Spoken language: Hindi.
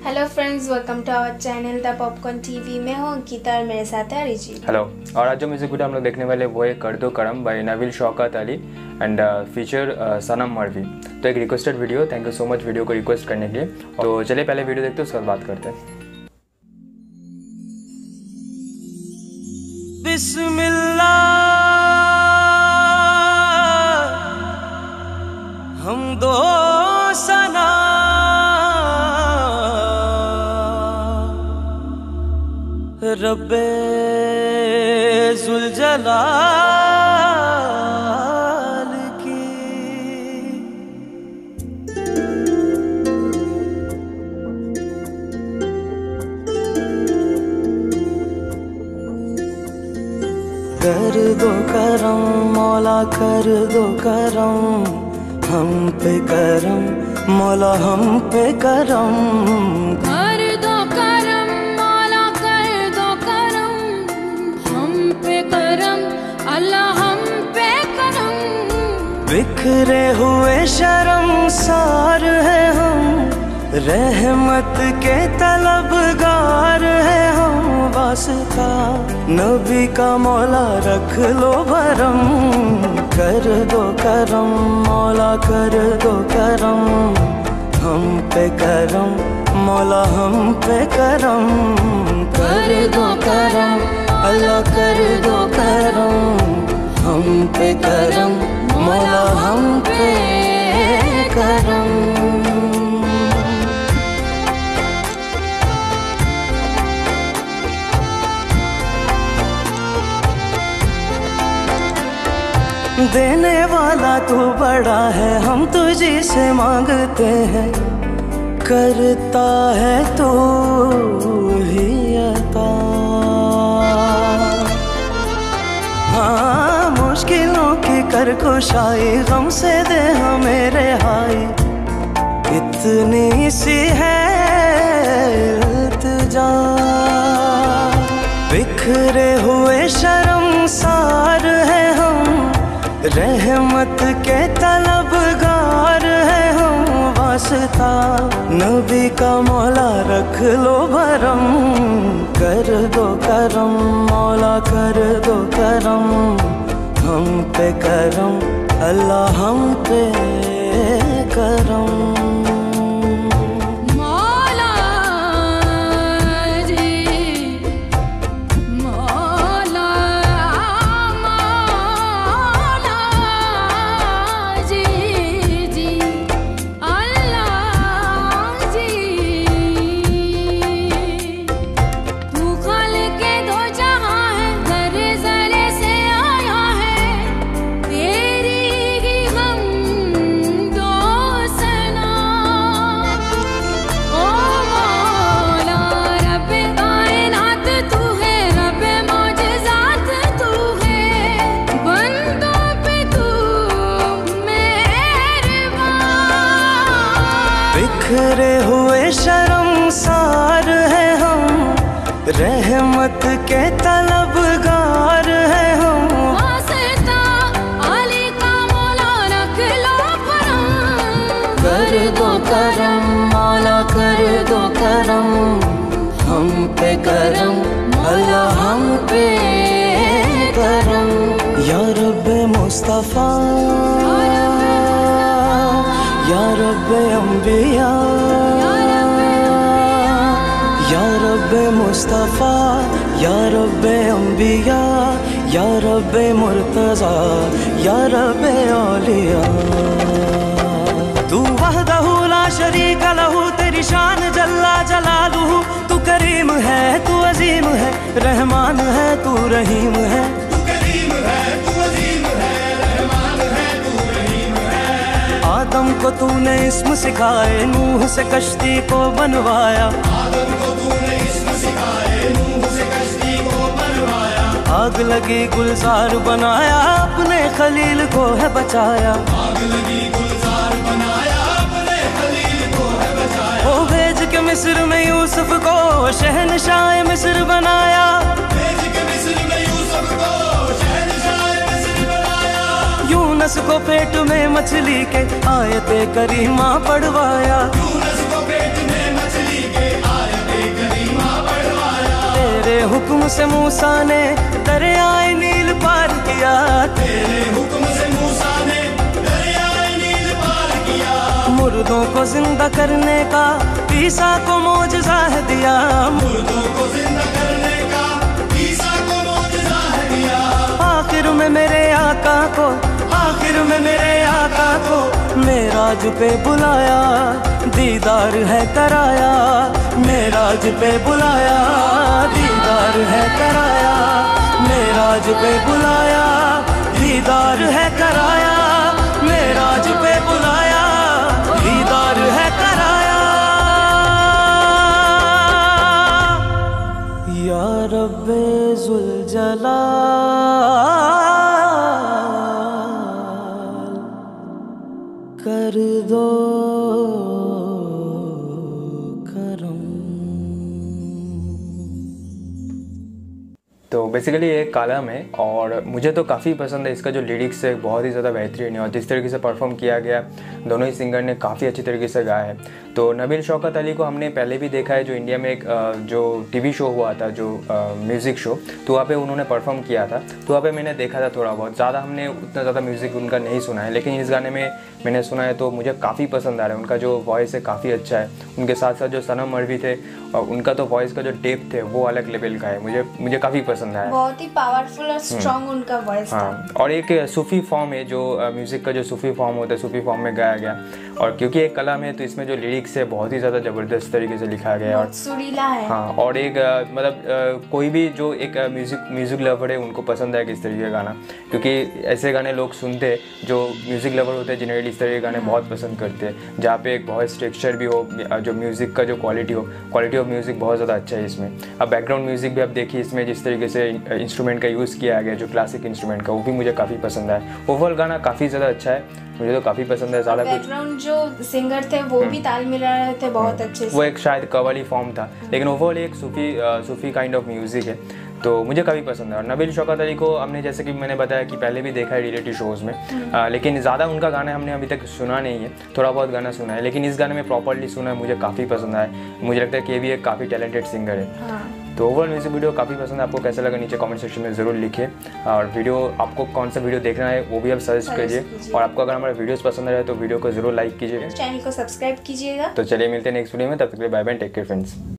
Hello friends, welcome to our channel the popcorn TV. मैं हूँ अंकिता और मेरे साथ है अरिजीत। हेलो। और आज जो म्यूजिक वीडियो हम लोग देखने वाले वो है कर दो करम by Nabeel Shaukat Ali and feature Sanam Marvi. तो एक requested video, thank you so much video को रिक्वेस्ट करने के लिए। तो चलिए पहले वीडियो देखते हैं, उसके बाद बात करते हैं। बिस्मिल्लाह हम दो सना रब्बे जुल जलाल की। कर दो करम मौला, कर दो करम हम पे करम मौला, हम पे करम। कर दो करम मौला, कर दो करम हम पे करम अल्लाह, हम पे करम। बिखरे हुए शर्मसार है हम, रहमत के तलबगार है हम। वास्ता नबी का मौला रख लो भरम। कर दो करम मौला, कर दो करम हम पे करम मौला, हम पे करम। कर दो करम अल्लाह, कर दो करम हम पे करम मौला, हम पे करम। देने वाला तू बड़ा है, हम तुझी से मांगते हैं। करता है तू ही अता। हाँ, मुश्किलों की कर कुशाई, गम से दे हमें रिहाई। इतनी सी है इल्तिजा, बिखरे हुए शर्मसार है हम, रहमत के तलबगार है हम। वास्ता नबी का मौला रख लो भरम। कर दो करम मौला, कर दो करम हम पे करम अल्लाह, हम पे करम। बिखरे हुए शर्मसार है हम, रहमत के तलबगार है हम। वास्ता अली का मौला रख लो भरम। कर दो करम मौला, कर दो करम हम पे करम अल्लाह, हम पे करम। या रब्बे मुस्तफा, या रब्बे अंबिया, या रब्बे मुस्तफा, या रब्बे अंबिया, या रब्बे मुर्तजा, या रब्बे औलिया। तू वहदहू ला शरीक लहू, तेरी शान जल्ला जलालुहू। तू करीम है, तू अजीम है, रहमान है, तू रहीम है। आदम को तूने इस्म सिखाए, नूह से कश्ती को बनवाया। आग लगी गुलजार बनाया, अपने खलील को है बचाया। वो भेज के मिस्र में यूसुफ को शहनशाह मिस्र बनाया। यूनस को पेट में मछली के आयते करीमा पढ़वाया। यूनस को पेट में मछली के हुक्म से मूसा ने दरियाए नील पार किया, तेरे हुक्म से मूसा ने दरियाए नील पार किया। मुर्दों को जिंदा करने का ईसा को मौजज़ा है दिया, मुर्दों को जिंदा करने का ईसा को मौजज़ा है दिया। आखिर में मेरे आका को, आखिर में मेरे आका को मेराज पे बुलाया, दीदार है कराया, मेराज पे बुलाया, दीदार है कराया, मेराज पे बुलाया, दीदार है कराया, मेराज पे बुलाया, दीदार है कराया। या रब्बे जुल जलाल कर दो करम। तो बेसिकली ये कलम है और मुझे तो काफ़ी पसंद है। इसका जो लिरिक्स है बहुत ही ज़्यादा बेहतरीन है और जिस तरीके से परफॉर्म किया गया दोनों ही सिंगर ने काफ़ी अच्छी तरीके से गाया है। तो नबील शौकत अली को हमने पहले भी देखा है, जो इंडिया में एक जो टीवी शो हुआ था, जो म्यूज़िक शो, तो वहाँ पे उन्होंने परफॉर्म किया था। तो वहाँ पे मैंने देखा था थोड़ा बहुत, ज़्यादा हमने उतना ज़्यादा म्यूज़िक उनका नहीं सुना है, लेकिन इस गाने में मैंने सुना है तो मुझे काफ़ी पसंद आ रहा है। उनका जो वॉइस है काफ़ी अच्छा है। उनके साथ साथ जो सनम मरवी थे और उनका तो वॉइस का जो डेप्थ है वो अलग लेवल का है। मुझे काफ़ी पसंद आया। बहुत ही पावरफुल और स्ट्रॉन्ग उनका वॉइस था। हाँ, और एक सूफी फॉर्म है, जो म्यूज़िक का जो सूफी फॉर्म होता है, सूफी फॉर्म में गाया गया। और क्योंकि एक कलम है तो इसमें जो लिरिक्स है बहुत ही ज़्यादा ज़बरदस्त तरीके से लिखा गया है और सुरीला है। हाँ, और एक मतलब कोई भी जो एक म्यूज़िक लवर है उनको पसंद आएगा इस तरीके का गाना, क्योंकि ऐसे गाने लोग सुनते हैं जो म्यूज़िक लवर होते हैं, जनरली इस तरह के गाने बहुत पसंद करते हैं, जहाँ पे एक वॉइस टेक्सचर भी हो, जो म्यूज़िक का जो क्वालिटी ऑफ म्यूज़िक बहुत ज़्यादा अच्छा है इसमें। अब बैकग्राउंड म्यूज़िक भी आप देखिए, इसमें जिस तरीके से इंस्ट्रूमेंट का यूज़ किया गया, जो क्लासिक इंस्ट्रूमेंट का, वो भी मुझे काफ़ी पसंद आया। ओवरऑल गाना काफ़ी ज़्यादा अच्छा है, मुझे तो काफ़ी पसंद है। ज़्यादा कुछ बैकग्राउंड जो सिंगर थे वो भी ताल मिला रहे थे बहुत अच्छे से। वो एक शायद कव्वाली फॉर्म था, लेकिन ओवरऑल एक सूफी काइंड ऑफ म्यूज़िक है, तो मुझे काफ़ी पसंद है। और नबील शौकत अली को हमने, जैसे कि मैंने बताया कि पहले भी देखा है रियलिटी शोज़ में, लेकिन ज़्यादा उनका गाना हमने अभी तक सुना नहीं है, थोड़ा बहुत गाना सुना है, लेकिन इस गाने में प्रॉपरली सुना है, मुझे काफ़ी पसंद आया। मुझे लगता है कि ये भी एक काफ़ी टैलेंटेड सिंगर है। हाँ। तो ओवरऑल म्यूजिक वीडियो काफ़ी पसंद है। आपको कैसा लगा नीचे कमेंट सेक्शन में ज़रूर लिखिए, और वीडियो आपको कौन सा वीडियो देखना है वो भी आप सजेस्ट कीजिए। और आपको अगर हमारे वीडियोस पसंद आए तो वीडियो को ज़रूर लाइक कीजिए, चैनल को सब्सक्राइब कीजिएगा। तो चलिए मिलते हैं नेक्स्ट वीडियो में, तब तक के लिए bye bye, take care friends.